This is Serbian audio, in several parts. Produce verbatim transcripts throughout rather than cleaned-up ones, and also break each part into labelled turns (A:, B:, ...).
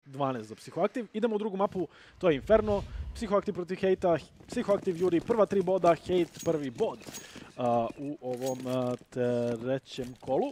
A: dvanaest za Psihoaktiv. Idemo u drugu mapu, to je Inferno. Psihoaktiv protiv Hejta, Psihoaktiv juri prva tri boda, Hejt prvi bod uh, u ovom uh, trećem kolu.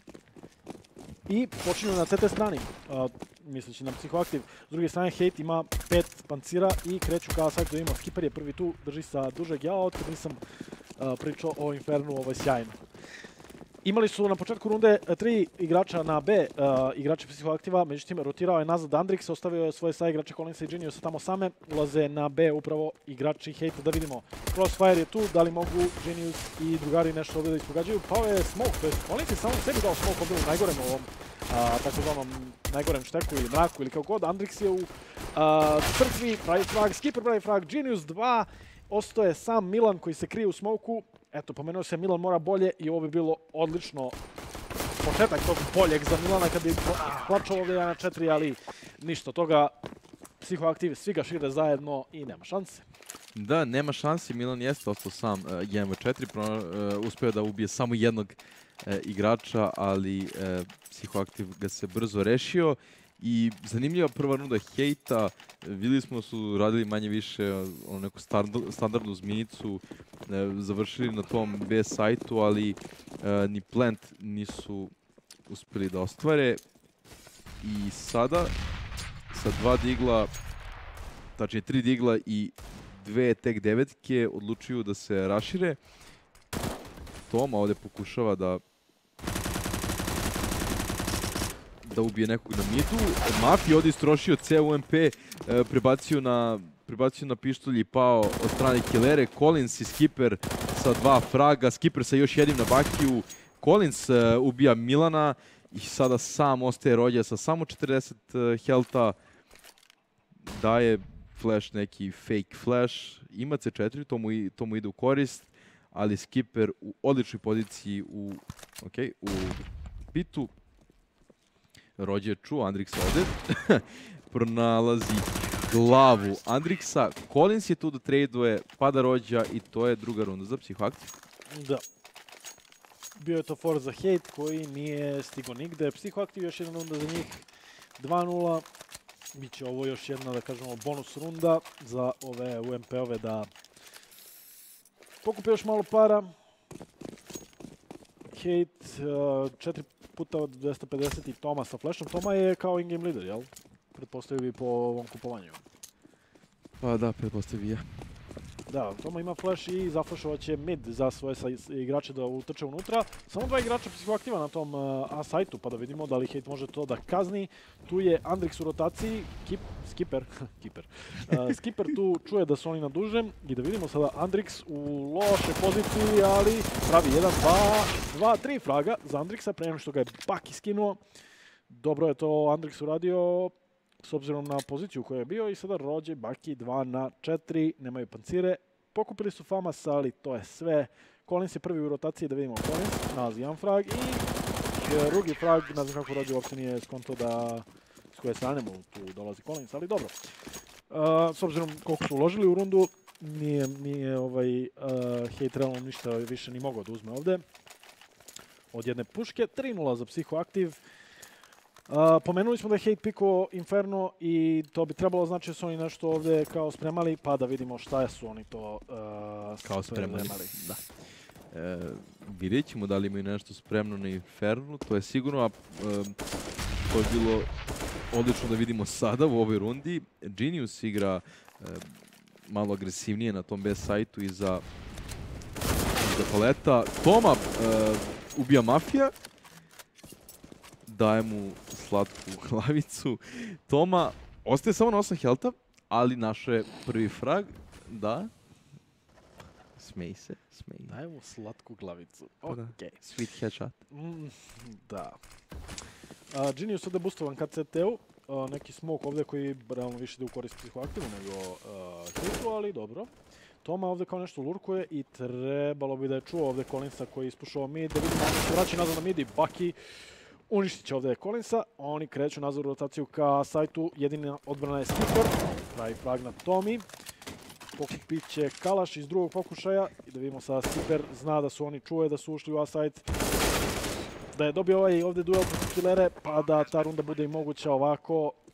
A: I počinju na C T strani, uh, misleći na Psihoaktiv. S druge strane, Hejt ima pet pancira i kreću ka sajtu da imamo. Skipper je prvi tu, drži sa dužeg. Ja otkad nisam uh, pričao o Infernu, ovo je sjajno. Imali su na početku runde tri igrača na B, uh, igrači Psihoaktiva, međutim rotirao je nazad Andrix, ostavio je svoje sa igrače Collinsa i Geniusa tamo same, ulaze na B upravo igrači Hejta, da vidimo. Crossfire je tu, da li mogu Genius i drugari nešto ovdje da ispogađaju, pao je smoke, to je Collins je samo sebi dao smoke ovdje u najgorem ovom, uh, takozvanom najgorem šteku ili mraku ili kako god. Andrix je u uh, crkvi, pravi frag, Skipper pravi frag, Genius dva, ostaje sam Milan koji se krije u smoku. Eto, pomenuo se Milan mora bolje i ovo bi bilo odlično početak tog boljeg za Milana kad bi plačao ovdje jedan na četiri, ali ništa od toga. Psihoaktiv, svi ga šire zajedno i nema šanse.
B: Da, nema šanse. Milan jeste ostao sam uh, jedan na četiri, uh, uspio da ubije samo jednog uh, igrača, ali uh, Psihoaktiv ga se brzo rešio. I zanimljiva prva runda Hejta, vidjeli smo su radili manje više ono neku standardnu zminicu, završili na tom B sajtu, ali ni plant nisu uspjeli da ostvare. I sada sa dva digla, tačnije tri digla i dve tek devetke odlučuju da se rašire. Toma ovdje pokušava da da ubije nekog na midu. Mafija ovdje istrošio C U M P, e, prebacio, na, prebacio na pištolj i pao od strane killere. Collins i Skipper sa dva fraga, Skipper sa još jednim na bakiju. Collins e, ubija Milana i sada sam ostaje Rođa sa samo četrdeset helta. Daje flash, neki fake flash. Ima C četiri, to mu, to mu ide u korist, ali Skipper u odličnoj poziciji u, okay, u pitu. Rođe je čuo Andrixa ovdje. Pronalazi glavu Andrixa. Collins je tu da traduje, pada Rođa i to je druga runda za Psihoaktiv.
A: Da. Bio je to for za Hejt koji nije stigo nigde. Psihoaktiv još jedna runda za njih. dva nula. Biće ovo još jedna, da kažemo, bonus runda za ove U M P-ove da pokupe još malo para. Hejt, četiri puta od dvesta pedeset i Toma sa flashom. Toma je kao in-game leader, jel? Pretpostavio bi po ovom kupovanju.
B: Pa da, pretpostavio ja.
A: Da, Toma ima flash i zaflashovat će mid za svoje igrače da utrče unutra. Samo dva igrača Psihoaktiva na tom A sajtu, pa da vidimo da li Hejt može to da kazni. Tu je Andrix u rotaciji, Kip, Skipper, Kipper. Uh, Skipper tu čuje da su oni na dužem i da vidimo sada Andrix u loše poziciji, ali pravi jedan, dva, dva, tri fraga za Andrixa, prema što ga je Baki skinuo. Dobro je to Andrix uradio s obzirom na poziciju koju je bio i sada Rođe, Baki dva na četiri, nemaju pancire. Pokupili su Famas, ali to je sve. Collins je prvi u rotaciji, da vidimo Collins, nalazi jedan frag i drugi frag, ne znam kako Rođe uopće nije skonto da s koje strane mu tu dolazi Collins, ali dobro. Uh, s obzirom koliko su uložili u rundu, nije, nije ovaj, uh, Hejt realno ništa više ni mogao da uzme ovdje. Od jedne puške, tri nula za Psihoaktiv. Uh, pomenuli smo da je Hejt pikao Inferno i to bi trebalo znači da su oni nešto ovdje kao spremali, pa da vidimo šta su oni to uh,
B: kao spremali.
A: spremali.
B: Da. E, vidjet ćemo da li imaju nešto spremno na Infernu, to je sigurno, a e, to je bilo odlično da vidimo sada u ovoj rundi. Genius igra e, malo agresivnije na tom B sajtu iza, iza paleta. Toma e, ubija Mafija. Daje mu slatku glavicu. Toma ostaje samo na osam helta, ali našo je prvi frag. Da. Smej se, smej.
A: Daje mu slatku glavicu.
B: Okay.
A: Okay.
B: Sweet headshot.
A: Mm, da. Uh, Genius ovdje boostovan ka C T-u. Uh, neki smoke ovdje koji realno više ide u korist Psihoaktivu nego Hejtu, uh, ali dobro. Toma ovdje kao nešto lurkuje i trebalo bi da je čuo ovdje Collinsa koji je ispušao mid. Da vidimo, oni se vraća nazad na mid i Baki uništit će ovdje Collinsa. Oni kreću nazad u rotaciju ka sajtu. Jedina odbrana je Skipper. Pravi frag na Tomi. Pokupit će Kalaš iz drugog pokušaja. I da vidimo sada Skipper zna da su oni čuje da su ušli u A-site. Da je dobio ovaj ovdje duel protiv killere, pa da ta runda bude i moguća ovako.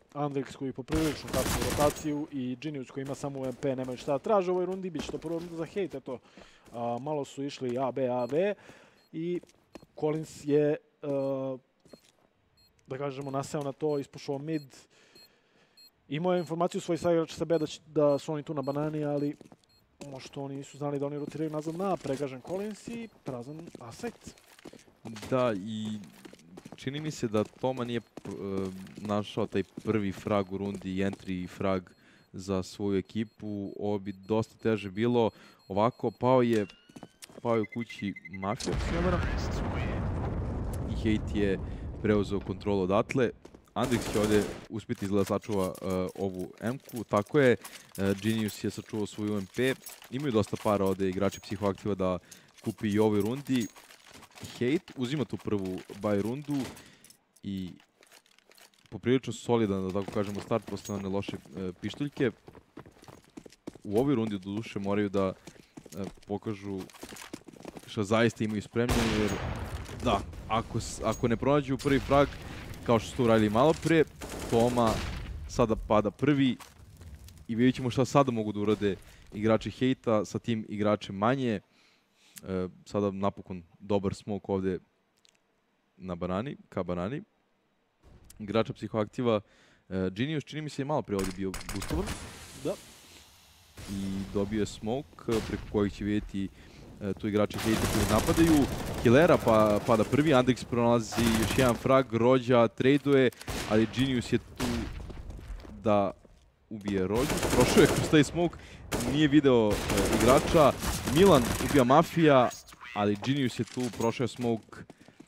A: Andrix koji poprilično kasnu rotaciju i Genius koji ima samo U M P, nemaju šta da traže u ovoj rundi, bit će to prvo runda za hejt, eto, a, malo su išli A, B, A, B i Collins je, a, da kažemo, naseo na to, ispušao mid, imao je informaciju svojih saigrača sa B da, će, da su oni tu na banani, ali možda oni nisu znali da oni rotiraju nazad na pregažen Collins i prazan A-site.
B: Da, i čini mi se da Toma nije uh, našao taj prvi frag u rundi i entry frag za svoju ekipu. Ovo bi dosta teže bilo. Ovako, pao je, pao je u kući Mafija, ako se ne varam. I hejt je preuzeo kontrolu odatle. Andrix će ovdje uspjeti izgleda sačuva uh, ovu M-ku. Tako je, uh, Genius je sačuvao svoju U M P. Imaju dosta para ovdje igrači Psihoaktiva da kupi i ovoj rundi. Hejt uzima tu prvu buy rundu i poprilično solidan, da tako kažemo, start posle one loše e, pištuljke. U ovoj rundi do duše moraju da e, pokažu što zaista imaju spremljeno, jer da, ako, ako ne pronađu prvi frag, kao što su to uradili malo pre, Toma sada pada prvi i vidjet ćemo šta sada mogu da urade igrači hejta sa tim igračem manje. E, sada napokon dobar smoke ovdje na banani, ka banani. Igrača Psihoaktiva e, Genius, čini mi se je malo pre ovdje bio boostovan.
A: Da.
B: I dobio je smoke preko kojih će vidjeti e, tu igrači hejta koji napadaju. Killera pa, pada prvi, Andrix pronalazi još jedan frag, Rođa traduje, ali Genius je tu da ubije Rođu. Prošao je kroz taj smoke, nije video e, igrača. Milan ubija Mafija, ali Genius je tu, prošao je smoke.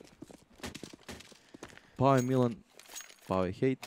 B: Pao je Milan, pao je hejt.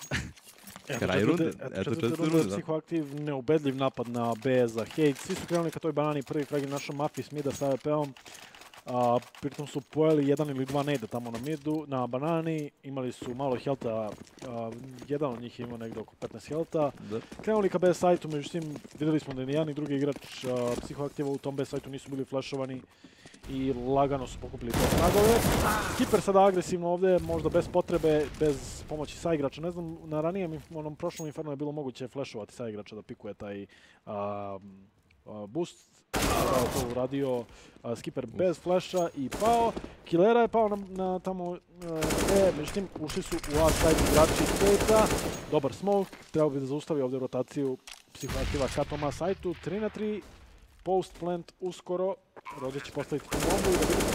B: Kraj runde.
A: Eto četvrte runde, Psihoaktiv, neubedljiv napad na B za hejt. Svi su krenuli ka toj banani, prvi frag je našao Mafiji s mida sa A W P-om. Uh, pritom su pojeli jedan ili dva nade tamo na midu, na banani, imali su malo helta, uh, jedan od njih je imao negdje oko petnaest helta. Da. Krenuli ka B sajtu, međutim vidjeli smo da ni jedan ni drugi igrač uh, Psihoaktiva u tom B sajtu nisu bili flashovani i lagano su pokupili te fragove. Skipper sada agresivno ovdje, možda bez potrebe, bez pomoći saigrača. Ne znam, na ranijem onom prošlom Inferno je bilo moguće flashovati saigrača da pikuje taj uh, uh, boost. To uradio uh, Skipper bez flasha i pao. Killera je pao na, na tamo uh, E, međutim ušli su u A-side igrači hejta. Dobar smoke, trebao bi da zaustavi ovdje rotaciju Psihoaktiva ka tom A-side-u. tri na tri, post plant uskoro. Rođe će postaviti tu bombu i da vidimo.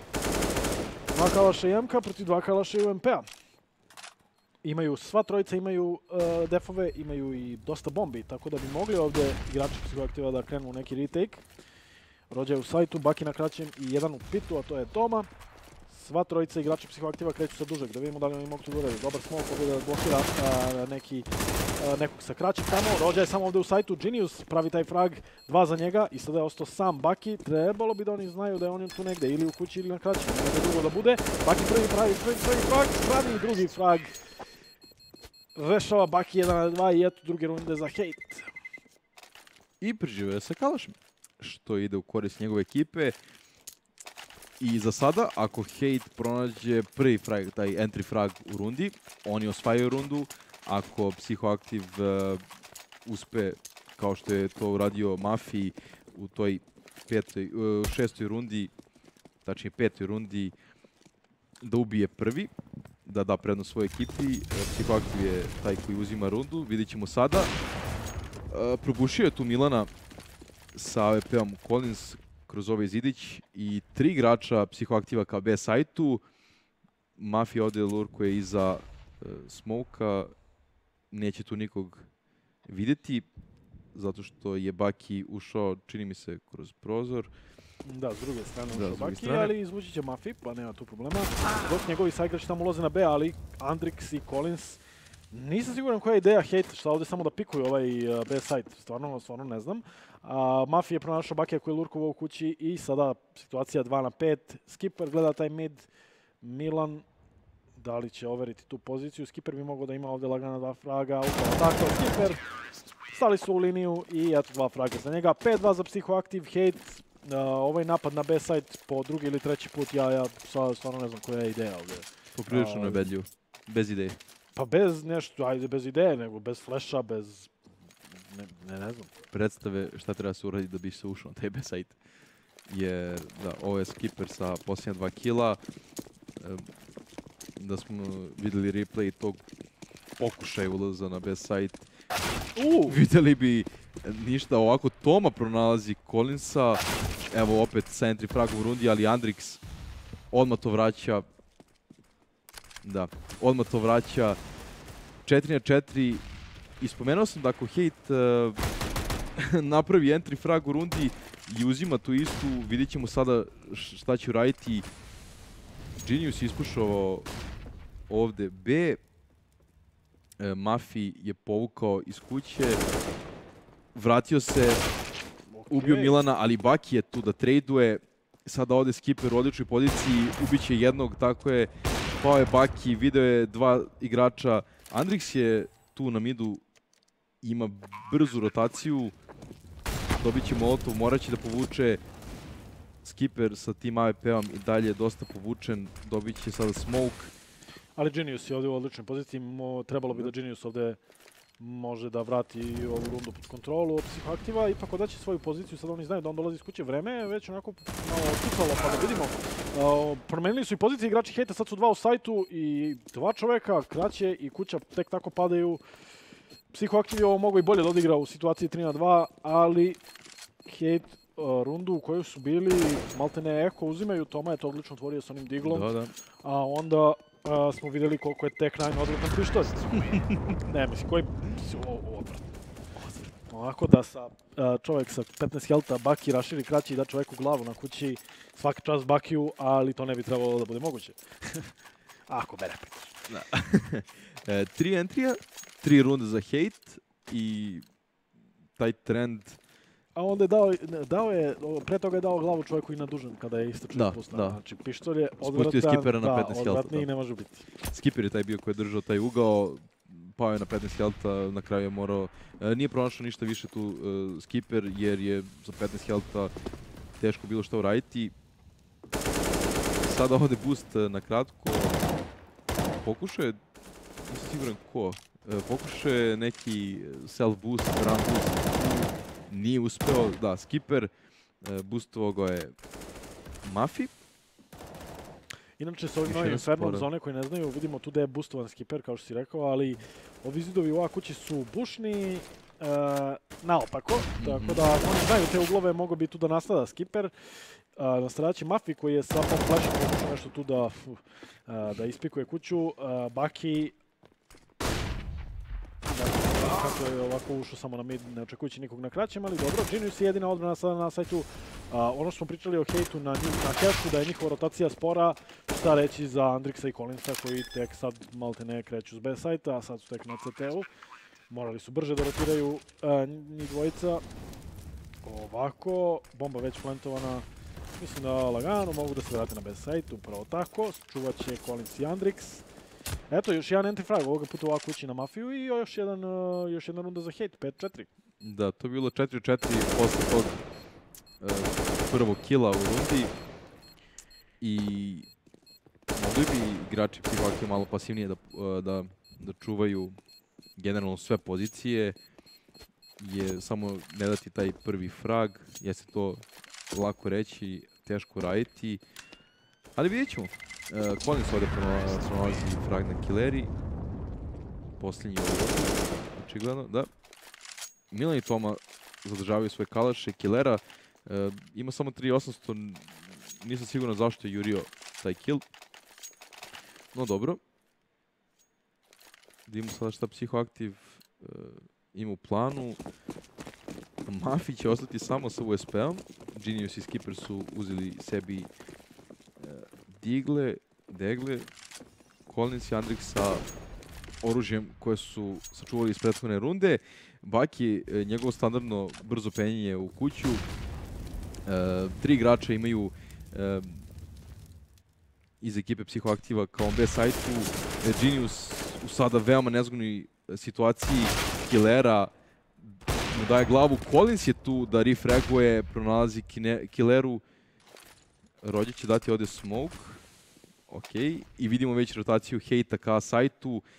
A: Dva kalaša i M-ka protiv dva kalaša i U M P-a. Imaju, sva trojica imaju uh, defove, imaju i dosta bombi, tako da bi mogli ovdje igrači Psihoaktiva da krenu u neki retake. Rođa je u sajtu, Baki na kraćem i jedan u pitu, a to je Toma. Sva trojica igrača Psihoaktiva kreću sa dužeg, da vidimo da li oni mogu to uradi. Dobar smoke ovdje da blokira uh, neki, uh, nekog sa kraćem tamo. Rođa je samo ovdje u sajtu, Genius pravi taj frag, dva za njega i sada je ostao sam Baki. Trebalo bi da oni znaju da je on tu negdje, ili u kući ili na kraćem, negdje drugo da bude. Baki prvi pravi, prvi, prvi frag, pravi drugi frag. Rešava Baki jedan na dva i eto druge runde za hejt.
B: I preživio sa kalašem, što ide u korist njegove ekipe. I za sada, ako hejt pronađe prvi frag, taj entry frag u rundi, oni osvajaju rundu. Ako Psihoaktiv uh, uspe, kao što je to uradio Mafiji u toj petoj, uh, šestoj rundi, tačnije petoj rundi, da ubije prvi, da da prednost svojoj ekipi. Psihoaktiv je taj koji uzima rundu, vidjet ćemo sada. Uh, probušio je tu Milana sa A W P-om Collins kroz ovaj zidić i tri igrača Psihoaktiva ka B sajtu. Mafija ovdje lurkuje iza uh, smoka, neće tu nikog vidjeti, zato što je Baki ušao, čini mi se, kroz prozor.
A: Da, s druge strane ušao Baki, ali izvući će Mafi, pa nema tu problema. Dok njegovi saigrači tamo ulaze na B, ali Andrix i Collins, nisam siguran koja je ideja hejta, što ovdje samo da pikuju ovaj uh, B side, stvarno, stvarno ne znam. Uh, Mafi je pronašao Bakija koji je lurkovao u kući i sada situacija dva na pet. Skipper gleda taj mid, Milan, da li će overiti tu poziciju. Skipper bi mogao da ima ovdje lagana dva fraga, upravo tako, Skipper. Stali su u liniju i eto dva fraga za njega. pet dva za Psihoaktiv, hejt. Uh, ovaj napad na B side po drugi ili treći put, ja, ja stvarno ne znam koja je ideja ovdje.
B: Poprilično uh, nebedljivo, bez ideje.
A: Pa bez nešto, ajde, bez ideje, nego bez flasha, bez... Ne, ne, ne znam.
B: Predstave šta treba se uraditi da bi se ušao na taj B site. Jer, da, ovo je Skipper sa posljednja dva kila. E, da smo vidjeli replay tog pokušaja ulaza na B site.
A: Uh!
B: Vidjeli bi ništa, ovako Toma pronalazi Collinsa. Evo opet sa entry fragom u rundi, ali Andrix odmah to vraća. Da, odmah to vraća. četiri na četiri. I spomenuo sam da ako Hate uh, napravi entry frag u rundi i uzima tu istu, vidjet ćemo sada šta će uraditi. Genius je ispušao ovde B. E, Mafi je povukao iz kuće. Vratio se, okay. Ubio Milana, ali Baki je tu da traduje. Sada ovde Skipper u odličnoj poziciji, ubiće jednog, tako je. Pao je Baki, video je dva igrača. Andrix je tu na midu, ima brzu rotaciju. Dobit će Molotov, morat će da povuče. Skipper sa tim A W P-om i dalje dosta povučen. Dobit će sada smoke.
A: Ali Genius je ovdje u odličnoj poziciji. Mo, trebalo bi da Genius ovdje može da vrati ovu rundu pod kontrolu. Psihoaktiva ipak odaće svoju poziciju. Sad oni znaju da on dolazi iz kuće. Vreme je već onako malo oticalo, pa da vidimo. Uh, promenili su i pozicije igrači Hate-a. Sad su dva u sajtu i dva čoveka, Kraće i Kuća, tek tako padaju. Psihoaktiv ovo mogu i bolje da odigra u situaciji tri na dva, ali Hate uh, rundu u kojoj su bili, maltene Echo uzimaju, Toma je to odlično otvorio sa onim diglom,
B: Da, da.
A: a onda uh, smo vidjeli koliko je Tech nine odličan pištolj. Ne, mislim, koji... Onako da sa uh, čovjek sa petnaest helta Baki raširi Kraći i da čovjeku glavu na kući, svaki čas Bakiju, ali to ne bi trebalo da bude moguće. Ako me repitaš.
B: Da. e, tri entrija, tri runde za Hate i taj trend...
A: A onda je dao, dao je, pre toga je dao glavu čovjeku i na dužan kada je isto čovjek
B: da,
A: pustao.
B: Da.
A: Znači, pištolj je
B: odvratan, Skippera na petnaest
A: da,
B: helta,
A: odvratniji ne može biti.
B: Skipper je taj bio koji je držao taj ugao, pao je na petnaest helta, na kraju je morao... E, nije pronašao ništa više tu uh, Skipper, jer je za petnaest helta teško bilo što uraditi. Sada ovdje boost na kratko. Pokušao je, nisam siguran ko, e, pokušao je neki self boost, run boost. Nije uspeo, da, Skipper, e, boostovao ga je Mafi.
A: Inače, sa ovim novim Infernal, za one koji ne znaju, vidimo tu da je boostovan Skipper, kao što si rekao, ali ovi zidovi u A kući su bušni, e, naopako, mm-hmm. tako da oni znaju te uglove, mogu bi tu da nastada Skipper. Uh, nastradaći Mafi koji je sa pom flashom pokušao nešto tu da, uh, da ispikuje kuću. Uh, Baki kako je ovako ušao samo na mid, ne očekujući nikog na kraćem, ali dobro. Genius je jedina odbrana sada na sajtu. Uh, ono što smo pričali o Hate-u na, na Cashu, da je njihova rotacija spora. Šta reći za Andrixa i Collinsa koji tek sad malte ne kreću s B sajta, a sad su tek na C T-u. Morali su brže da rotiraju uh, njih dvojica. Ovako, bomba već plantovana. Mislim da lagano mogu da se vrate na B site, upravo tako. Čuvat će Collins i Andrix. Eto, još jedan anti-frag, ovoga puta ovako kući na Mafiju i još, jedan, uh, još jedna runda za Hate, pet četiri.
B: Da, to je bilo četiri četiri posle tog uh, prvog killa u rundi. I mogli bi igrači Psihoaktiva malo pasivnije da, uh, da, da čuvaju generalno sve pozicije. Je samo ne dati taj prvi frag, jeste to lako reći, teško raditi, ali vidjet ćemo. Uh, Collins ovdje pronalazi frag na Killeri, posljednji ovdje, očigledno, da. Milan i Toma zadržavaju svoje kalaše, Killera uh, ima samo tri osamsto, nisam siguran zašto je jurio taj kill, no dobro. Vidimo sada šta Psihoaktiv uh, ima u planu. Mafi će ostati samo sa U S P-om. Genius i Skipper su uzeli sebi e, digle, degle. Collins i Andrix sa oružjem koje su sačuvali iz prethodne runde. Baki, e, njegovo standardno brzo penjenje u kuću. E, tri igrača imaju e, iz ekipe Psihoaktiva kao B sajtu. E, Genius u sada veoma nezgodnoj situaciji Killera mu daje glavu. Collins je tu da refraguje, pronalazi kine, Killeru. Rođe će dati ovdje smoke. Ok. I vidimo već rotaciju Hate-a ka sajtu.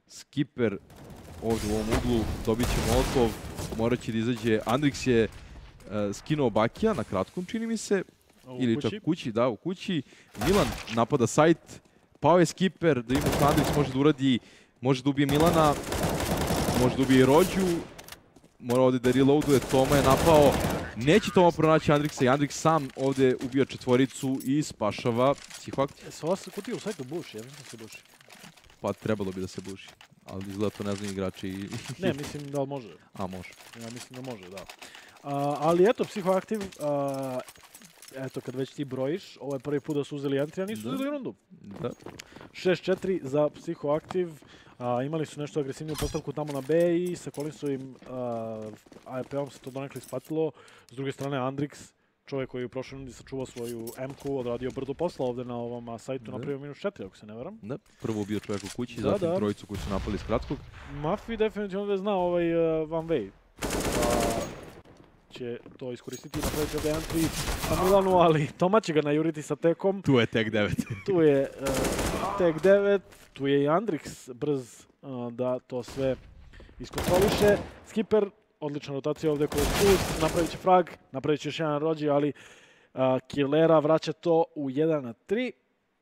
B: Skipper ovdje u ovom uglu, dobit će molotov, morat će da izađe. Andrix je uh, skinuo Bakija na kratkom, čini mi se,
A: U
B: ili
A: kući.
B: čak u kući, da, u kući. Milan napada sajt, pao je Skipper, da vidimo što Andrix može da uradi, može da ubije Milana, može da ubije i Rođu, mora ovdje da reloaduje, Toma je napao, neće Toma pronaći Andrixa i Andrix sam ovdje ubija četvoricu i spašava Psihoaktiv.
A: E, se ova se kutija u sajtu buši, ja mislim da se buši.
B: Pa trebalo bi da se buši, ali izgleda to ne znaju igrači i...
A: Ne, mislim da li može.
B: A, može.
A: Ja mislim da može, da. A, ali eto, Psihoaktiv, a, eto, kad već ti brojiš, ovo je prvi put da su uzeli entry, a nisu
B: Da.
A: uzeli rundu.
B: Da.
A: šest četiri za Psihoaktiv. A, imali su nešto agresivniju postavku tamo na B i sa Collinsovim A E P-om se to donekle ispatilo. S druge strane, Andrix, čovjek koji je u prošloj rundi sačuvao svoju M-ku, odradio brdo posla ovdje na ovom a, sajtu,
B: Da.
A: napravio minus četiri, ako se ne varam.
B: Da, prvo ubio čovjek u kući,
A: Da,
B: zatim
A: da.
B: trojicu koji su napali iz kratkog.
A: Mafi definitivno da zna ovaj uh, Van Wei. Pa će to iskoristiti i napraviti ovdje entry na Milanu, ali Toma će ga najuriti sa tekom.
B: Tu je tek devet.
A: Tu je uh, tek devet, tu je i Andrix brz uh, da to sve iskontroliše. Skipper, odlična rotacija ovdje kroz put, napravit će frag, napravit će još jedan Rođi, ali uh, Killera vraća to u jedan na tri.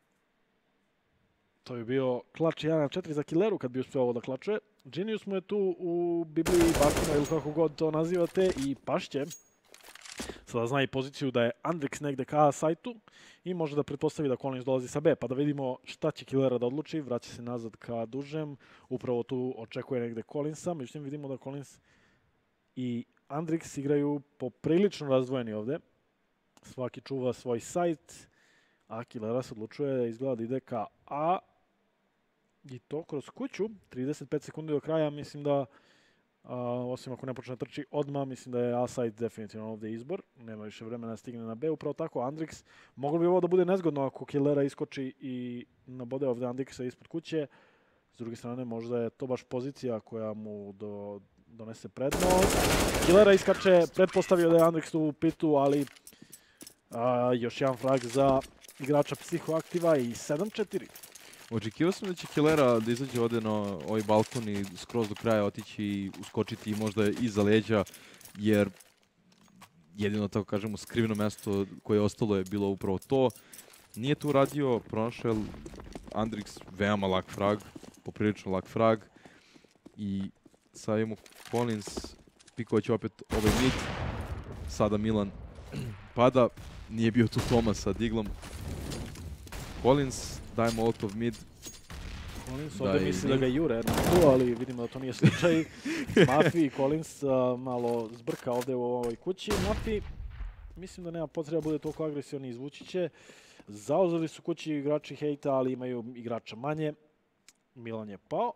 A: To bi bio klač jedan na četiri za Killeru kad bi uspio ovo da klačuje. Genius mu je tu u Bibliji Bakina ili kako god to nazivate i pašće. Sada zna i poziciju da je Andrix negde ka sajtu i može da pretpostavi da Collins dolazi sa B, pa da vidimo šta će Killera da odluči. Vraća se nazad ka dužem, upravo tu očekuje negde Collinsa, međutim vidimo da Collins i Andrix igraju poprilično razdvojeni ovdje. Svaki čuva svoj sajt, a Killera se odlučuje, izgleda da ide ka A. I to kroz kuću, trideset pet sekundi do kraja, mislim da, a, osim ako ne počne trči odmah, mislim da je A-side definitivno ovdje izbor. Nema više vremena da stigne na B, upravo tako Andrix. Moglo bi ovo da bude nezgodno ako Killera iskoči i nabode ovdje Andrixa ispod kuće. S druge strane, možda je to baš pozicija koja mu do, donese prednost. Killera iskače, pretpostavio da je Andrix tu u pitu, ali a, još jedan frag za igrača Psihoaktiva i sedam četiri.
B: Očekivao sam da će Killera da izađe ovdje na ovaj balkon i skroz do kraja otići i uskočiti možda iza leđa, jer jedino, tako kažemo, skriveno mesto koje je ostalo je bilo upravo to. Nije tu radio, pronašao je Andrix veoma lak frag, poprilično lak frag. I sada imamo Collins, pikovat će opet ovaj mid. Sada Milan pada, nije bio tu Toma sa diglom. Collins daje molotov mid.
A: Collins
B: Da,
A: ovdje
B: i
A: misli da
B: Nim-
A: ga jure na tu, ali vidimo da to nije slučaj. Mafi i Collins a, malo zbrka ovdje u ovoj kući. Mafi, mislim da nema potreba bude toliko agresivni, izvući će. Zauzeli su kući igrači hejta, ali imaju igrača manje. Milan je pao.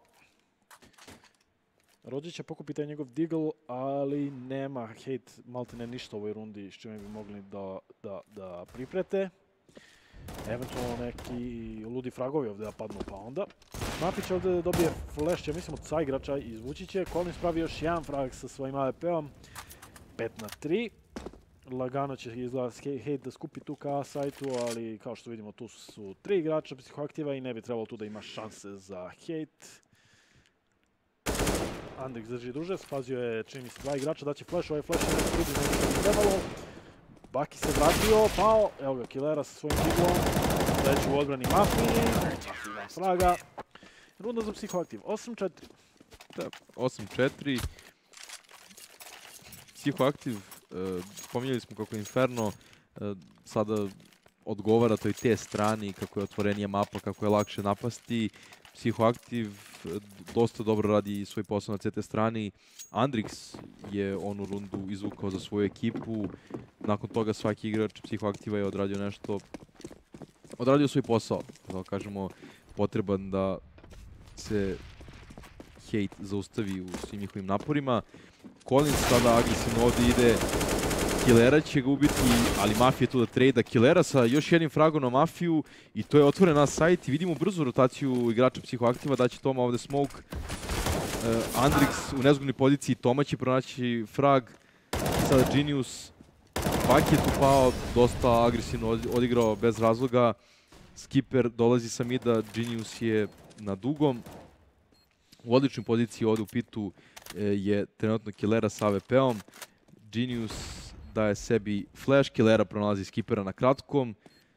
A: Rođe će pokupiti taj njegov digl, ali nema hejt maltene ništa u ovoj rundi s čime bi mogli da, da, da priprete. Eventualno neki ludi fragovi ovdje da padnu, pa onda. Mafi će ovdje dobije flash, ja mislim od sa igrača, izvući će. Collins pravi još jedan frag sa svojim A W P-om. pet na tri. Lagano će izgleda hejt da skupi tu ka sajtu, ali kao što vidimo tu su tri igrača Psihoaktiva i ne bi trebalo tu da ima šanse za hejt. Andrix drži duže, spazio je čini mi se dva igrača, daće flash, ovaj flash je nešto drugi nego što bi trebalo. Baki se vratio, pao, evo ga Killera sa svojim diglom, treći u odbrani Mafi, Mafi dva fraga. Runda za Psihoaktiv, osam četiri.
B: Da, osam četiri. Psihoaktiv, uh, spominjali smo kako Inferno uh, sada odgovara toj te strani, kako je otvorenija mapa, kako je lakše napasti. Psihoaktiv uh, dosta dobro radi svoj posao na C T strani. Andrix je onu rundu izvukao za svoju ekipu. Nakon toga svaki igrač Psihoaktiva je odradio nešto, odradio svoj posao. Da kažemo, potreban da se hejt zaustavi u svim njihovim naporima. Collins sada agresivno ovdje ide, Killera će ga ubiti, ali Mafija je tu da trejda Killera sa još jednim fragom na Mafiju i to je otvoren na sajt i vidimo brzu rotaciju igrača Psihoaktiva, da će Toma ovdje smoke. Uh, Andrix u nezgodnoj poziciji, Toma će pronaći frag, sada Genius, Bak je tu pao, dosta agresivno odigrao bez razloga. Skipper dolazi sa mida, Genius je na dugom. U odličnoj poziciji ovdje u pitu e, je trenutno Killera sa A W P-om. Genius daje sebi flash, Killera pronalazi skipera na kratkom.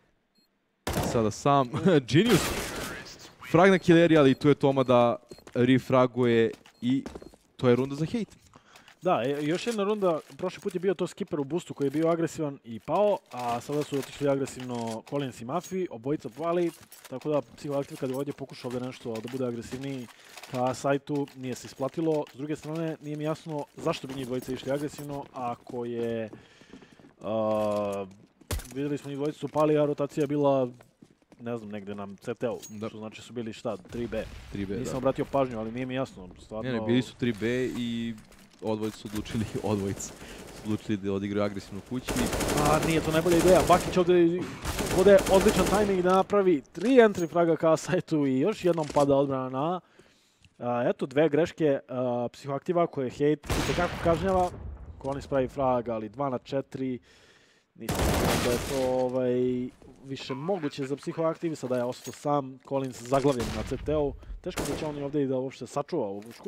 B: Sada sam Genius frag na Killeri, ali tu je Toma da refraguje i to je runda za hejt.
A: Da, e, još jedna runda, prošli put je bio to skipper u boostu koji je bio agresivan i pao, a sada su otišli agresivno Collins i Mafi, obojica pali, tako da Psihoaktiv kad je ovdje pokušao da nešto da bude agresivniji ka sajtu, nije se isplatilo. S druge strane, nije mi jasno zašto bi njih dvojica išli agresivno, ako je... Uh, vidjeli smo njih dvojica su pali, a rotacija je bila, ne znam, negdje na C T-u, što znači su bili šta, tri B.
B: tri B,
A: Nisam
B: da.
A: obratio pažnju, ali nije mi jasno, stvarno...
B: Ne, ne, bili su tri B i odvojice su odlučili, odvojice su odlučili da odigraju agresivno kući.
A: A, nije to najbolja ideja. Bakić ovdje vode odličan tajming da napravi tri entry fraga ka sajtu i još jednom pada odbrana na a, eto, dve greške a, Psihoaktiva koje hejt itekako kažnjava. Collins pravi frag, ali dva na četiri. Nisam siguran da je to ovaj, više moguće za Psihoaktiv. Sada je ostao sam. Collins zaglavljen na C T-u. Teško da će on ovdje i da uopšte sačuva ovu bušku.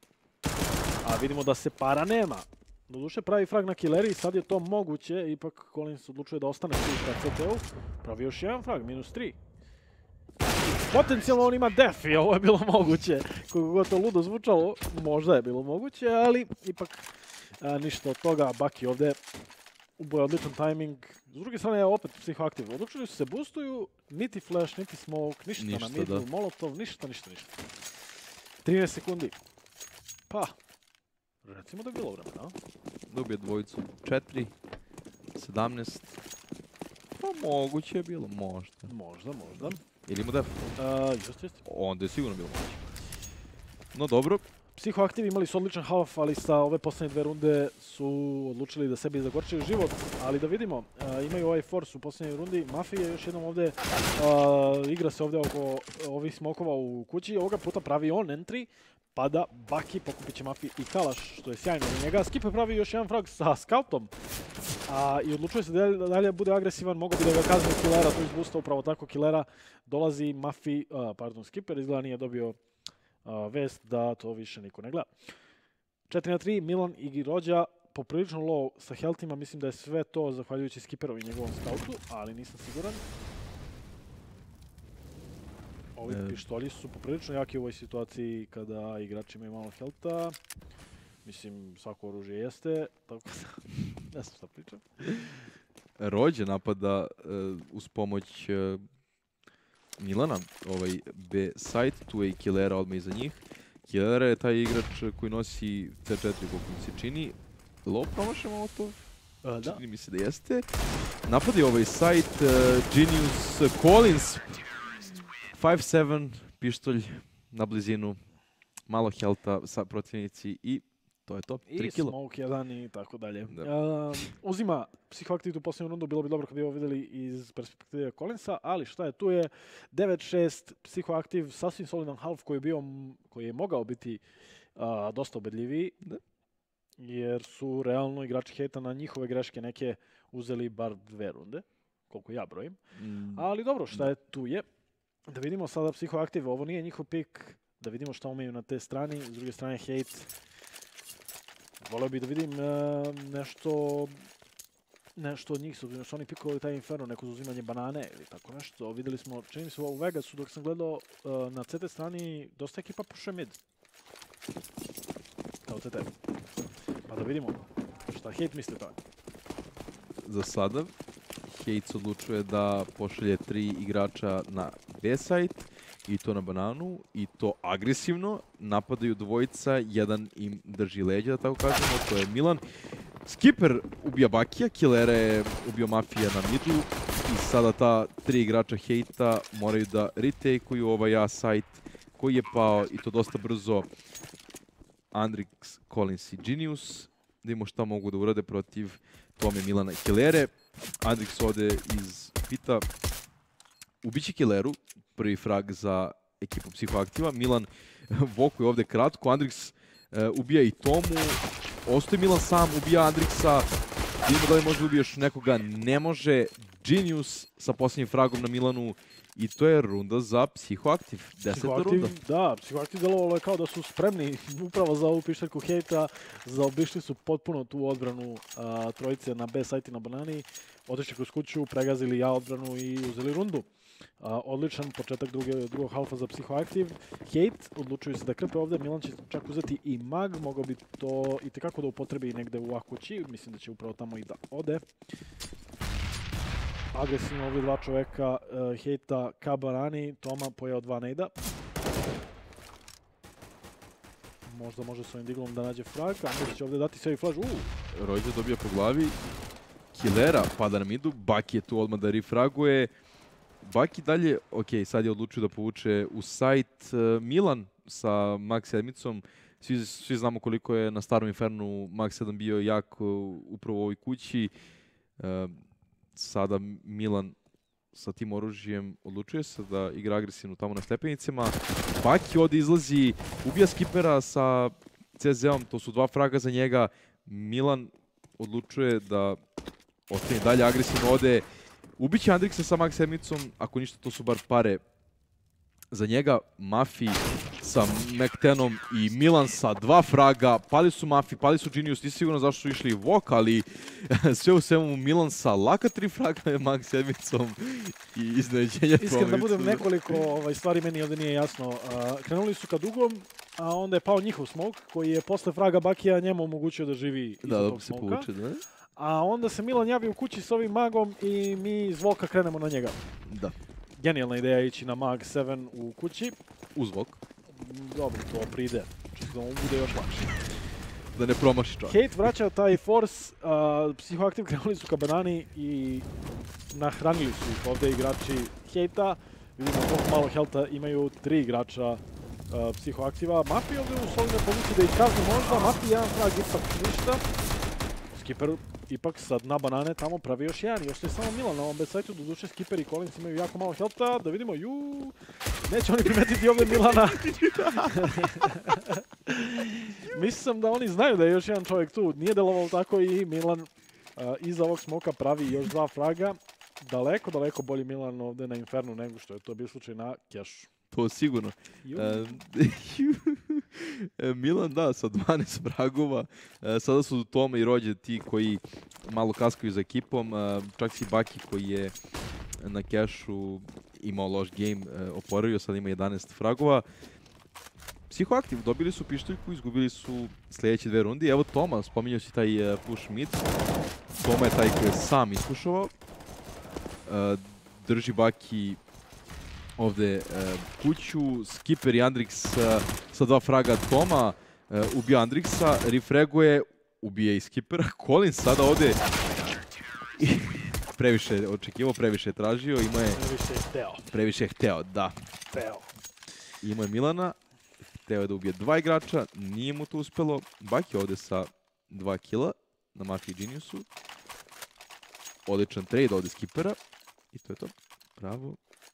A: A vidimo da se para nema. Doduše pravi frag na Killeri, sad je to moguće, ipak Collins odlučuje da ostane tu ka C T-u. Pravi još jedan frag, minus tri. Potencijalno on ima def i ovo je bilo moguće. Koliko god to ludo zvučalo, možda je bilo moguće, ali ipak a, ništa od toga. Baki ovdje uboje odličan tajming. S druge strane je opet Psihoaktiv. Odlučili su se boostuju, niti flash, niti smoke, ništa, ništa na middle, molotov, ništa, ništa, ništa. trinaest sekundi. Pa, recimo da je bilo vremena, a?
B: Dobije dvojicu četiri, sedamnaest. Pa moguće je bilo, možda.
A: Možda, možda.
B: Ili ima def?
A: Uh, just, just.
B: Onda je sigurno bilo moguće. No dobro.
A: Psihoaktiv imali su odličan half, ali sa ove posljednje dve runde su odlučili da sebi zagorčaju život. Ali da vidimo, uh, imaju ovaj force u posljednjoj rundi. Mafija još jednom ovdje, uh, igra se ovdje oko ovih smokova u kući. Ovoga puta pravi on entry. Pada Baki, pokupit će Mafi i Kalaš, što je sjajno za njega. Skipper pravi još jedan frag sa scoutom. A, I odlučuje se da dalje bude agresivan, mogo bi da ga kazni Killera, tu iz boosta upravo tako Killera. Dolazi Mafi, uh, pardon, Skipper izgleda nije dobio uh, vest da to više niko ne gleda. četiri na tri, Milan i Rođa poprilično low sa healthima, mislim da je sve to zahvaljujući Skipperovi i njegovom scoutu, ali nisam siguran. Ovi e... pištolji su poprilično jaki u ovoj situaciji kada igrači imaju malo helta. Mislim, svako oružje jeste, tako da ne znam šta pričam.
B: Rođe napada uh, uz pomoć uh, Milana, ovaj B site, tu je i Killera odmah iza njih. Killera je taj igrač koji nosi C četiri, koliko mi se čini. Low promotion ovo to? Uh, čini mi se da jeste. Napadi ovaj site, uh, Genius, uh, Collins. pet sedam, pištolj na blizinu, malo helta sa protivnici i to je to, tri kila.
A: I smoke jedan i tako dalje. Uh, uzima Psihoaktiv u posljednju rundu, bilo bi dobro kad bi ovo vidjeli iz perspektive Collinsa, ali šta je, tu je devet šest, Psihoaktiv, sasvim solidan half koji je, bio, koji je mogao biti uh, dosta ubedljiviji, ne? Jer su realno igrači hejta na njihove greške neke uzeli bar dve runde, koliko ja brojim. Mm. Ali dobro, šta je, tu je. Da vidimo sada Psihoaktiv, ovo nije njihov pik, da vidimo šta umeju na te strani, s druge strane hejt. Voleo bih da vidim uh, nešto, nešto od njih, s obzirom što oni pikovali taj Inferno, neko zauzimanje banane ili tako nešto. Vidjeli smo, čini mi se u Vegasu dok sam gledao uh, na C T strani, dosta ekipa puše mid. Kao C T. Pa da vidimo šta hejt misli tako.
B: Za sada hejt odlučuje da pošalje tri igrača na B site i to na bananu i to agresivno. Napadaju dvojica, jedan im drži leđa, da tako kažemo, to je Milan. Skipper ubija Bakija, Killera je ubio Mafija na midu i sada ta tri igrača hejta moraju da retake-uju ovaj A site koji je pao i to dosta brzo. Andrix, Collins i Genius. Da imamo šta mogu da urade protiv Tome, Milana i Killere. Andrix ovdje iz pita ubiće Killeru, prvi frag za ekipu Psihoaktiva. Milan vokuje ovdje kratko, Andrix uh, ubija i Tomu. Ostoji Milan sam, ubija Andrixa. vidimo da li može ubije još nekoga, ne može. Genius sa posljednjim fragom na Milanu i to je runda za Psihoaktiv, deseta runda.
A: Da, Psihoaktiv delovalo je kao da su spremni upravo za ovu pištaljku hejta, zaobišli su potpuno tu odbranu a, trojice na B sajti na banani, otišli kroz kuću, pregazili ja odbranu i uzeli rundu. A, odličan početak druge, drugog halfa za Psihoaktiv. Hejt odlučuju se da krpe ovdje, Milan će čak uzeti i mag, mogao bi to i tekako da upotrebi negde u A kući, mislim da će upravo tamo i da ode. Agresivno ovdje dva čoveka, uh, hejta ka banani, Toma pojeo dva nejda. Možda može s ovim diglom da nađe frag, Andrić će ovdje dati sebi flash. Uh.
B: Rojza dobija po glavi, Killera pada na midu, Baki je tu odmah da refraguje. Baki dalje, ok, sad je odlučio da povuče u sajt. Uh, Milan sa Max sedmicom, svi, svi znamo koliko je na starom Infernu Max sedam bio jak uh, upravo u ovoj kući. Uh, Sada Milan sa tim oružjem odlučuje se da igra agresivno tamo na stepenicama. Baki ovdje izlazi, ubija skipera sa C Z-om, to su dva fraga za njega. Milan odlučuje da ostane dalje agresivno ovdje. Ubiće Andriksa sa Max sedmicom, ako ništa to su bar pare za njega. Mafi sa Mektenom i Milan sa dva fraga. Pali su Mafi, pali su Genius, nisi sigurno zašto su išli Vok, ali sve u svemu Milan sa laka tri fraga Max sedmicom i iznenađenja.
A: Iskreno da budem nekoliko ovaj, stvari meni ovdje nije jasno. Uh, krenuli su ka dugom, a onda je pao njihov smoke koji je posle fraga Bakija njemu omogućio da živi iza
B: da,
A: tog
B: se
A: smoka.
B: povuče, da?
A: A onda se Milan javi u kući s ovim magom i mi iz Voka krenemo na njega.
B: Da.
A: Genijalna ideja ići na mag sedam u kući.
B: Uz Vok.
A: Dobro, to pride. Čisto da mu bude još lakše.
B: Da ne promaši čovjek.
A: Hejt vraća taj force, uh, Psihoaktiv krenuli su ka banani i nahranili su ih ovdje igrači Hejta. Vidimo koliko malo helta imaju tri igrača uh, Psihoaktiva. Mafi ovdje u solidnoj poziciji da ih kazni možda. Mafi jedan frag, ipak ništa. Skipper ipak sad na banane tamo pravi još jedan. Još je samo Milan na ovom B-sajtu. Doduše Skipper i Collins imaju jako malo helta. Da vidimo, juu. Neće oni primetiti ovdje Milana. Mislim da oni znaju da je još jedan čovjek tu. Nije delovalo tako i Milan uh, iza ovog smoka pravi još dva fraga. Daleko, daleko bolji Milan ovdje na Infernu nego što je to bio slučaj na Cashu.
B: To sigurno. Milan da, sa dvanaest fragova. Sada su Toma i Rođe ti koji malo kaskaju za ekipom. Čak si Baki koji je na Cashu imao loš game, oporavio, sad ima jedanaest fragova. Psihoaktiv, dobili su pištoljku, izgubili su sljedeće dve rundi. Evo Toma, spominjao si taj push mid. Toma je taj koji je sam ispušovao. Drži Baki ovdje kuću. Skipper i Andrix sa dva fraga Toma. Ubija Andrixa, refraguje, ubije i Skippera. Collins sada ovdje previše očekivao, previše tražio. Ima je...
A: Previše je hteo.
B: Previše je hteo, da.
A: Hteo.
B: Ima je Milana. Hteo je da ubije dva igrača, nije mu to uspjelo. Baki ovdje sa dva kila na Mafi i Geniusu. Odličan trade ovdje Skippera. I to je to. Bravo.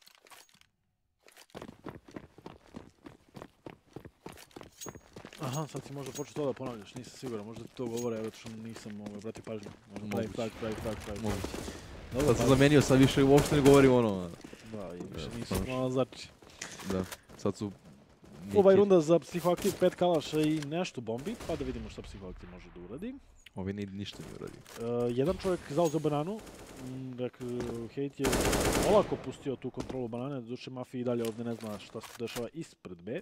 A: Aha, sad si možda početi to da ponavljaš, nisam siguran, možda ti to govore, evo što nisam ovaj, brati pažnju. Možda pravi frag, pravi frag, pravi frag.
B: Dobro, sad sam zamenio, sad više uopšte ne govorim ono.
A: Da, i više nisu malo zači.
B: Da, sad su...
A: Ovaj runda za Psihoaktiv, pet kalaša i nešto bombi, pa da vidimo što Psihoaktiv može da uradi.
B: Ovi ništa ne uradi.
A: Uh, jedan čovjek zauzeo bananu, dakle, Hejt je olako pustio tu kontrolu banane, doduše Mafi i dalje ovdje ne zna šta se dešava ispred B.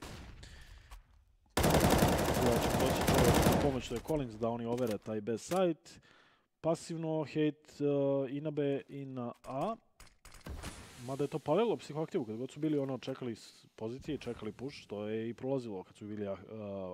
A: Sada će doći čovjek na pomoć, to je Collins, da oni overe taj B site. Pasivno Hejt uh, i na B i na A. Mada je to palilo Psihoaktivu, kad god su bili ono čekali s pozicije, čekali push, to je i prolazilo kad su bili uh,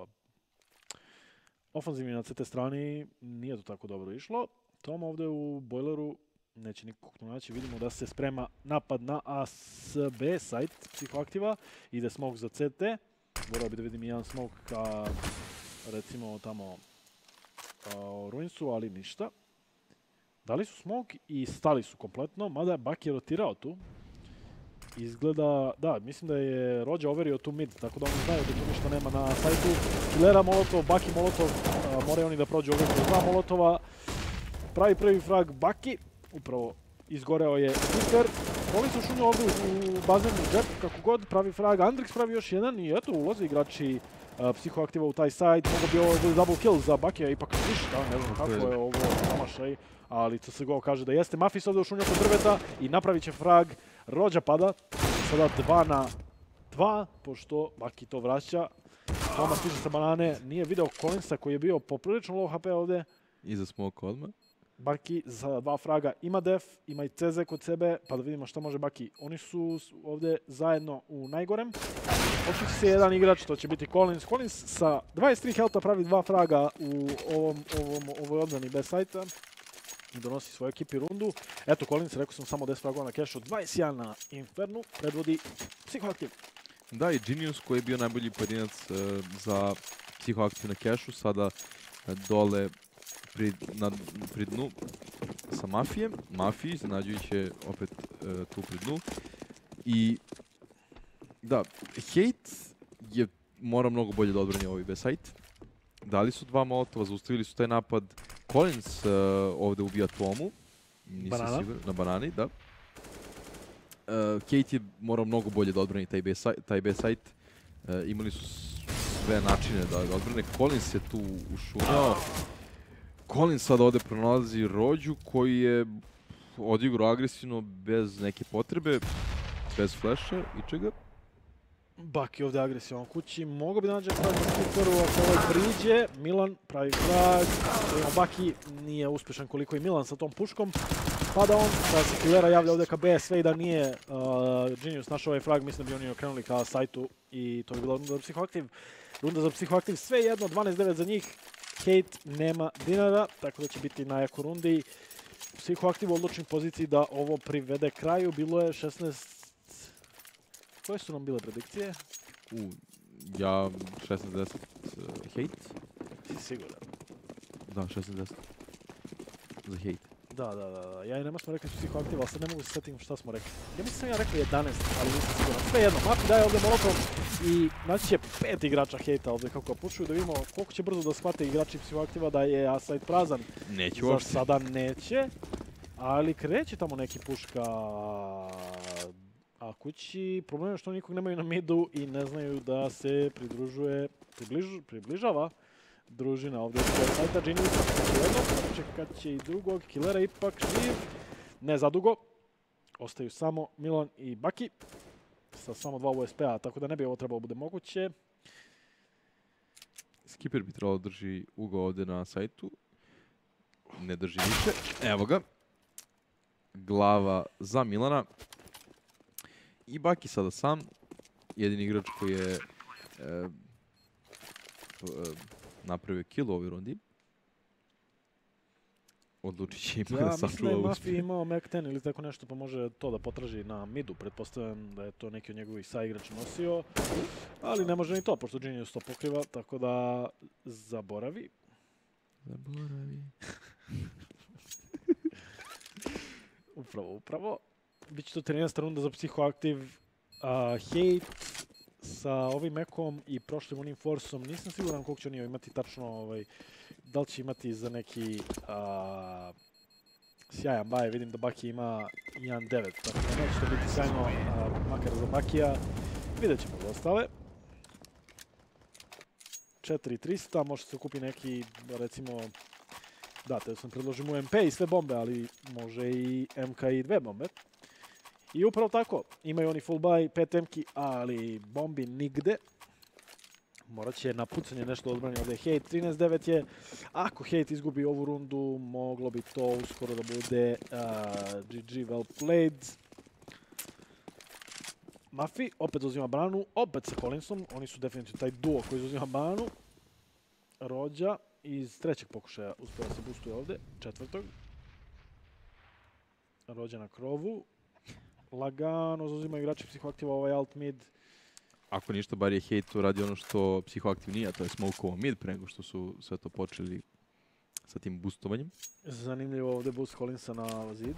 A: ofanzivni na C T strani, nije to tako dobro išlo. Tom ovdje u bojleru neće nikog naći, vidimo da se sprema napad na A S B site Psihoaktiva, ide smoke za C T, morao bi da vidim jedan smoke ka recimo tamo uh, Ruinsu, ali ništa. Dali su smoke i stali su kompletno, mada je Baki je rotirao tu. Izgleda, da, mislim da je Rođa overio tu mid, tako da oni znaju da tu ništa nema na sajtu. Killera Molotov, Baki Molotov, uh, moraju oni da prođu ovdje kroz dva Molotova. pravi prvi frag Baki, upravo izgoreo je Super. Collins ušunio ovdje u bazenni džep, kako god, pravi frag, Andrix pravi još jedan i eto, ulaze igrači uh, Psihoaktiva u taj side. Mogu bi ovo biti double kill za Bakija, ipak ništa, ne znam kako je ovo promašaj, ali C S G O kaže da jeste. Mafis ovdje ušunio kod drveta i napravit će frag, Rođa pada, sada dva na dva, pošto Baki to vraća. Toma stiže sa banane, nije video Collinsa koji je bio poprilično low H P ovdje.
B: Iza smoke odmah.
A: Baki za dva fraga ima def, ima i C Z kod sebe, pa da vidimo šta može Baki. Oni su ovdje zajedno u najgorem. Očići se jedan igrač, to će biti Collins. Collins sa dvadeset tri healtha pravi dva fraga u ovom, ovom, ovoj odbrani bez sajta. I donosi svojoj ekipi rundu. Eto, Collins, rekao sam, samo deset fragova na cashu, dvadeset jedan na Infernu, predvodi Psihoaktiv.
B: Da, i Genius koji je bio najbolji pojedinac uh, za Psihoaktiv na cashu, sada uh, dole pri, na, pri dnu sa Mafijem. Mafiji, iznenađujuće opet uh, tu pri dnu. I da, Hate je mora mnogo bolje da odbrani ovaj B-site. Dali su dva molotova, zaustavili su taj napad. Collins uh, ovdje ubija Tomu. Nisam
A: Banana.
B: siguran. Na banani, da. Uh, Kate je morao mnogo bolje da odbrani taj B-site. Taj B-site. Uh, imali su sve načine da ga odbrane. Collins je tu ušunjao. Collins sada ovdje pronalazi Rođu koji je odigrao agresivno bez neke potrebe. Bez flasha i čega.
A: Baki ovdje agresivan kući, mogo bi da nađe frag na Skiperu ako ovaj priđe. Milan pravi frag, Baki nije uspješan koliko i Milan sa tom puškom. Pada on, sada se Killera javlja ovdje ka B, sve i da nije uh, Genius našao ovaj frag, mislim da bi oni okrenuli ka sajtu i to bi bila runda za Psihoaktiv. Runda za Psihoaktiv, sve jedno, dvanaest devet za njih. Hate nema dinara, tako da će biti na eko rundi. Psihoaktiv u odlučnoj poziciji da ovo privede kraju, bilo je šesnaest... Koje su nam bile predikcije?
B: U, ja šesnaest deset uh, Hate.
A: Si siguran?
B: Da, šesnaest deset. Za Hate.
A: Da, da, da, da. Ja i Nema smo rekli Psihoaktiv, ali sad ne mogu se setim šta smo rekli. Ja mislim sam ja rekao jedanaest, ali nisam siguran. Sve jedno, Mafi daje ovdje molotov i naći će pet igrača Hate-a ovdje kako ga pušuju, da vidimo koliko će brzo da shvate igrači Psihoaktiva da je A-side prazan.
B: Neće
A: Za
B: uopšte.
A: sada neće, ali kreće tamo neki puška A kući. Problem je što nikog nemaju na midu i ne znaju da se pridružuje, približ, približava družina ovdje od sajta. Genius će jednog, čekat će i drugog, Killera ipak živ, ne zadugo. Ostaju samo Milan i Baki sa samo dva U S P-a, tako da ne bi ovo trebalo bude moguće.
B: Skipper bi trebalo drži ugao ovdje na sajtu. Ne drži više. Evo ga. Glava za Milana. I Baki sada sam. Jedini igrač koji je e, e, napravio kill u ovoj rundi. Odlučit će ima
A: Ja
B: da
A: mislim da
B: sačuva
A: je Mafi
B: uspjeh.
A: imao Mac ten ili tako nešto pa može to da potraži na midu. Pretpostavljam da je to neki od njegovih saigrača nosio. Ali ne može ni to, pošto Genius to pokriva, tako da zaboravi.
B: Zaboravi.
A: Upravo, upravo. Biće to trinaesta runda za Psihoaktiv. Uh, Hate sa ovim ekom i prošlim onim forsom. Nisam siguran koliko će oni imati tačno, ovaj, da li će imati za neki uh, sjajan baj. Vidim da Baki ima jedan devet, tako da neće to biti sjajno, uh, makar za Bakija. Vidjet ćemo za ostale. četiri trista, može se kupi neki, recimo, da, te sam predložim U M P i sve bombe, ali može i M K i dve bombe. I upravo tako, imaju oni full buy, pet M-ki, ali bombi nigde. Morat će na pucanje nešto odbrani ovdje Hate, trinaest devet je. Ako Hate izgubi ovu rundu, moglo bi to uskoro da bude uh, G G well played. Mafi opet uzima bananu, opet sa Collinsom, oni su definitivno taj duo koji uzima bananu. Rođa iz trećeg pokušaja uspio da se boostuje ovdje, četvrtog. Rođa na krovu. Lagano zauzima igrači Psihoaktiva ovaj alt mid.
B: Ako ništa, bar je Hate uradio ono što Psihoaktiv nije, a to je smoke-ovo mid pre nego što su sve to počeli sa tim boostovanjem.
A: Zanimljivo ovdje boost Collinsa na zid.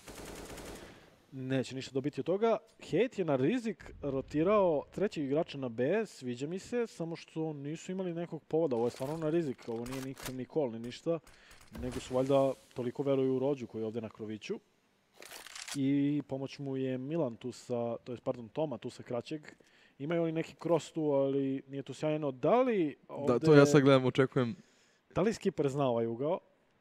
A: Neće ništa dobiti od toga. Hate je na rizik rotirao trećeg igrača na B, sviđa mi se, samo što nisu imali nekog povoda. Ovo je stvarno na rizik, ovo nije nikakav ni call ni ništa. nego su valjda toliko veruju u Rođu koji je ovdje na kroviću. I pomoć mu je Milan tu sa, to je pardon, Toma tu sa kraćeg. Imaju oni neki cross tu, ali nije tu sjajno. Da li ovdje...
B: Da, to ja sad gledam, očekujem.
A: Da li skipper zna ovaj ugao?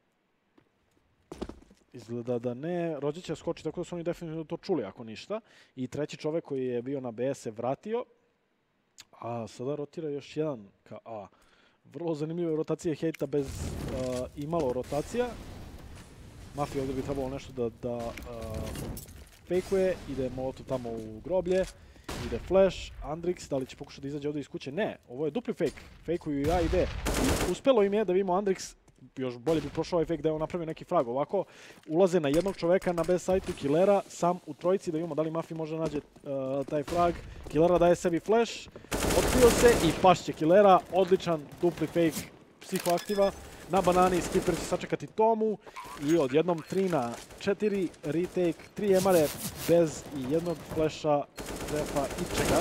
A: Izgleda da ne. Rođe će skoči, tako da su oni definitivno to čuli ako ništa. I treći čovjek koji je bio na B se vratio. A sada rotira još jedan ka A. Vrlo zanimljive rotacije hejta bez uh, imalo rotacija. Mafija ovdje bi trebalo nešto da, da uh, fejkuje. Ide Molotov tamo u groblje. Ide Flash, Andrix, da li će pokušati da izađe ovdje iz kuće? Ne, ovo je dupli fake. Fejkuju i A i B. I uspelo im je da vidimo Andrix, još bolje bi prošao ovaj fake da je on napravio neki frag. Ovako ulaze na jednog čoveka na B sajtu, Killera, sam u trojici, da vidimo da li Mafija može nađe uh, taj frag. Killera daje sebi flash, otkrio se i pašće Killera. Odličan dupli fake psihoaktiva. Na banani skipper će sačekati Tomu i odjednom tri na četiri, retake, tri emare bez i jednog flasha, refa i čega.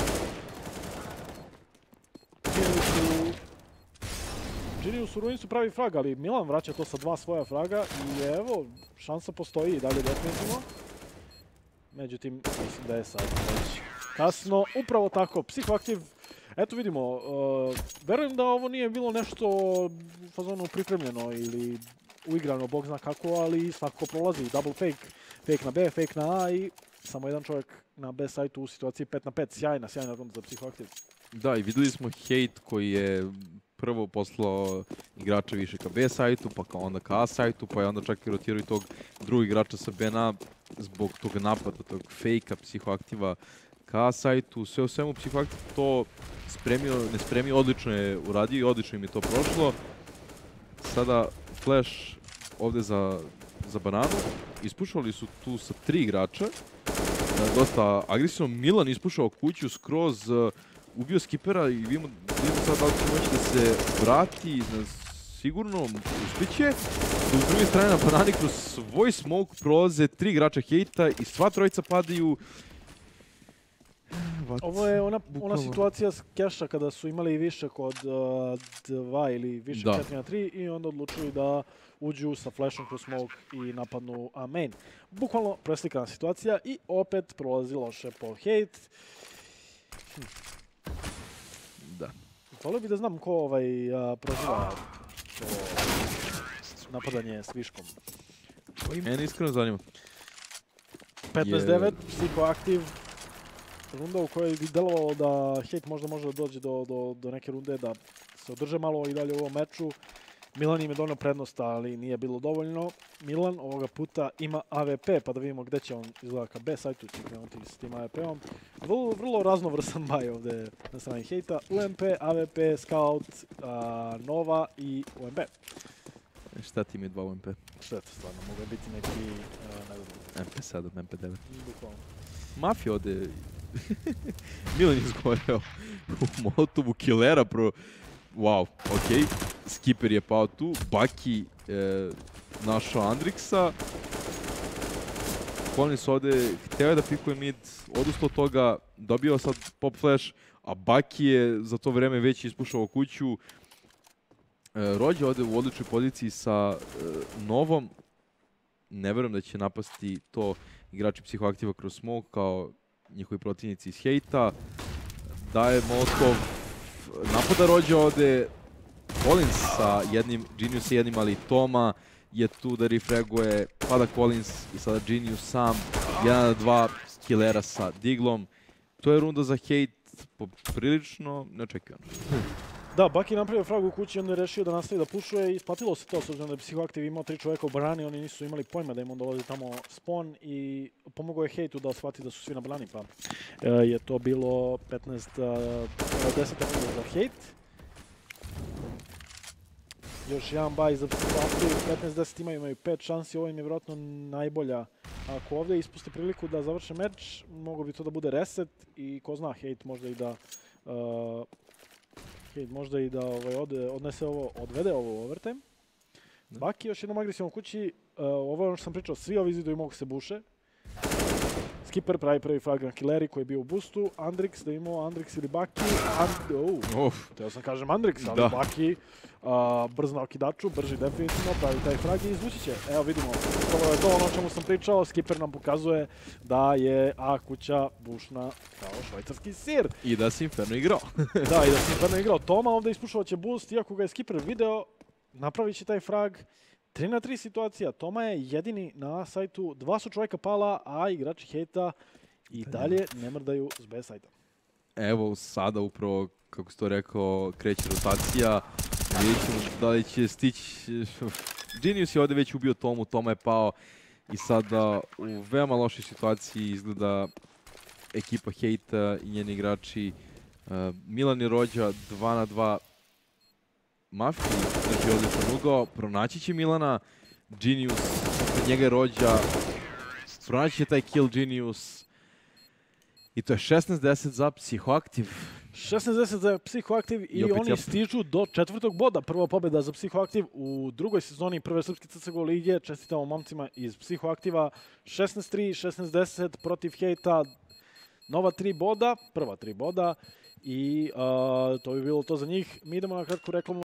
A: Genius u Ruinsu pravi frag, ali Milan vraća to sa dva svoja fraga i evo, šansa postoji i dalje definitivno. Međutim, mislim da je sad već kasno. Upravo tako, psihoaktiv. Eto vidimo, uh, verujem da ovo nije bilo nešto u fazonu pripremljeno ili uigrano, bog zna kako, ali svakako prolazi. Double fake, fake na B, fake na A i samo jedan čovjek na B sajtu u situaciji pet na pet. Sjajna, sjajna runda za psihoaktiv.
B: Da, i videli smo hejt koji je prvo poslao igrača više ka B sajtu, pa ka onda ka A sajtu, pa je onda čak i rotirao i tog drugog igrača sa B na zbog tog napada, tog fejka psihoaktiva ka A sajtu. Sve u svemu psihoaktiv to spremio, ne spremio, odlično je uradio i odlično im je to prošlo. Sada flash ovdje za, za bananu. Ispušali su tu sa tri igrača. Dosta agresivno. Milan ispušao kuću skroz, ubio skipera i vidimo, vidimo sad da li će moći da se vrati sigurno uspiće. S druge strane na banani kroz svoj smoke prolaze tri igrača hejta i sva trojica padaju. What?
A: Ovo je ona, ona situacija s keša kada su imali višak od uh, dva ili višak četiri na tri i onda odlučuju da uđu sa flashom kroz smoke i napadnu A main. Bukvalno preslikana situacija i opet prolazi loše po hejt. Hm.
B: Da.
A: Volio bi da znam ko ovaj, uh, proziva to napadanje s viškom.
B: Mene iskreno zanima.
A: petnaest devet, psihoaktiv. Runda u kojoj bi delovalo da hejt možda može da dođe do, do, do neke runde, da se održe malo i dalje u ovom meču. Milan im je donio prednost, ali nije bilo dovoljno. Milan ovoga puta ima A V P, pa da vidimo gdje će on izgleda ka B sajtu, će krenuti s tim A V P-om. Vrlo, vrlo raznovrsan baj ovdje na strani hejta. U M P, A V P, Scout, a, Nova i U M P.
B: Šta ti mi je dva U M P?
A: Šteta, stvarno, mogu biti neki, uh, ne znam.
B: M P sedam, M P devet.
A: Bukvalno.
B: Mafija ovdje... Milan je izgoreo u Molotovu, Killera pro... Wow, okej. Okay. Skipper je pao tu, Baki e, našao Andrixa. Collins ovdje hteo da pikuje mid, odustao od toga, dobio sad pop flash, a Baki je za to vreme već ispušao kuću. E, Rođe ovdje u odličnoj poziciji sa e, Novom. Ne verujem da će napasti to igrači psihoaktiva kroz smoke kao njihovi protivnici iz hejta. Daje Molotov, napada Rođe ovdje. Collins sa jednim, Genius sa jednim, ali Toma je tu da refraguje. Pada Collins i sada Genius sam. jedan na dva Killera sa Diglom. To je runda za hejt poprilično neočekivano.
A: Da, Baki napravio frag u kući i onda je rešio da nastavi da pušuje i isplatilo se to, s obzirom da je psihoaktiv imao tri čovjeka u banani, oni nisu imali pojma da im on dolazi tamo spawn i pomogao je hejtu da shvati da su svi na banani, pa e, je to bilo petnaest deset za hejt. Još jedan baj za psihoaktiv, petnaest deset imaju, imaju pet šansi, ovo im je vjerojatno najbolja. Ako ovdje ispuste priliku da završe meč, mogo bi to da bude reset i ko zna, hejt možda i da... Uh, Hejt možda i da ovaj, ode, odnese ovo, odvede ovo u overtime. Baki još jednom agresivno kući. Uh, ovo je ono što sam pričao, svi ovi zidovi mogu se buše. Skipper pravi prvi frag na Killeri koji je bio u boostu. Andrix, da imamo Andrix ili Baki. And, oh,
B: Uf,
A: teo sam kažem Andrix, ali
B: Da.
A: Baki uh, brz na okidaču, brži definitivno, pravi taj frag i izvući će. Evo vidimo, to je to ono o čemu sam pričao, Skipper nam pokazuje da je A kuća bušna kao švajcarski sir.
B: i da si Inferno igrao.
A: Da, i da se Inferno igrao. Toma ovdje ispušovat će boost, iako ga je Skipper video, napravit će taj frag. tri na tri situacija, Toma je jedini na sajtu, dva su čovjeka pala, a igrači Hejta i dalje ne mrdaju s B sajta.
B: Evo sada upravo, kako si to rekao, kreće rotacija. Vidjet ćemo da li će stići... Genius je ovdje već ubio Tomu, Toma je pao. I sada u veoma lošoj situaciji izgleda ekipa Hejta i njeni igrači. Uh, Milan i Rođa dva na dva. Mafi drži odličan ugao, pronaći će Milana. Genius, kod njega je Rođa. Pronaći će taj kill Genius. I to je šesnaest deset za Psihoaktiv.
A: šesnaest deset za Psihoaktiv i,
B: I opet
A: oni
B: ja-
A: stižu do četvrtog boda. Prva pobjeda za Psihoaktiv u drugoj sezoni prve srpske C S G O lige. Čestitamo momcima iz Psihoaktiva. šesnaest tri, šesnaest deset protiv Hejta. Nova tri boda, prva tri boda. I uh, to bi bilo to za njih. Mi idemo na kratku reklamu.